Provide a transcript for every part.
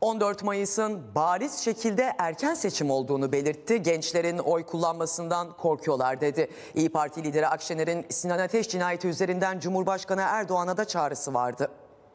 14 Mayıs'ın bariz şekilde erken seçim olduğunu belirtti. Gençlerin oy kullanmasından korkuyorlar dedi. İYİ Parti lideri Akşener'in Sinan Ateş cinayeti üzerinden Cumhurbaşkanı Erdoğan'a da çağrısı vardı.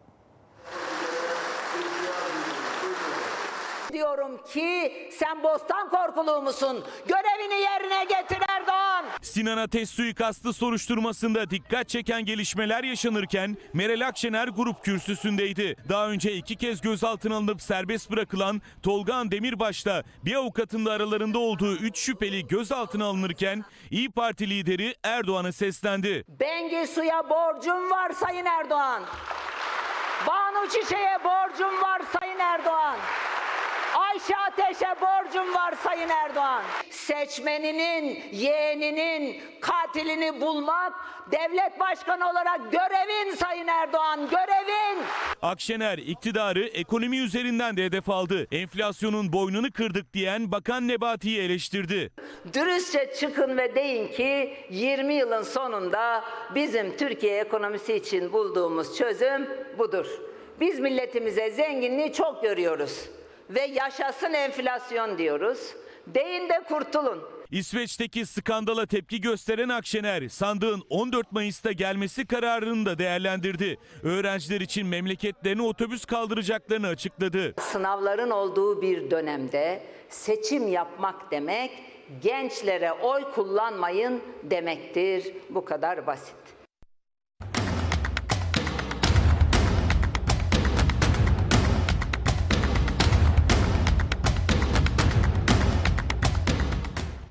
Diyorum ki sen bostan korkuluğu musun? Görevini yerine getir Erdoğan. Sinan Ateş suikastı soruşturmasında dikkat çeken gelişmeler yaşanırken Meral Akşener grup kürsüsündeydi. Daha önce 2 kez gözaltına alınıp serbest bırakılan Tolgağan Demirbaş'la bir avukatın da aralarında olduğu 3 şüpheli gözaltına alınırken İYİ Parti lideri Erdoğan'a seslendi. Bengisu'ya borcum var Sayın Erdoğan. Banu Çiçek'e borcum var Sayın Erdoğan. Ayşe Ateş'e borcum var Sayın Erdoğan. Seçmeninin, yeğeninin katilini bulmak devlet başkanı olarak görevin Sayın Erdoğan, görevin. Akşener iktidarı ekonomi üzerinden de hedef aldı. Enflasyonun boynunu kırdık diyen Bakan Nebati'yi eleştirdi. Dürüstçe çıkın ve deyin ki 20 yılın sonunda bizim Türkiye ekonomisi için bulduğumuz çözüm budur. Biz milletimize zenginliği çok görüyoruz. Ve yaşasın enflasyon diyoruz. Deyin de kurtulun. İsveç'teki skandala tepki gösteren Akşener, sandığın 14 Mayıs'ta gelmesi kararını da değerlendirdi. Öğrenciler için memleketlerine otobüs kaldıracaklarını açıkladı. Sınavların olduğu bir dönemde seçim yapmak demek, gençlere oy kullanmayın demektir. Bu kadar basit.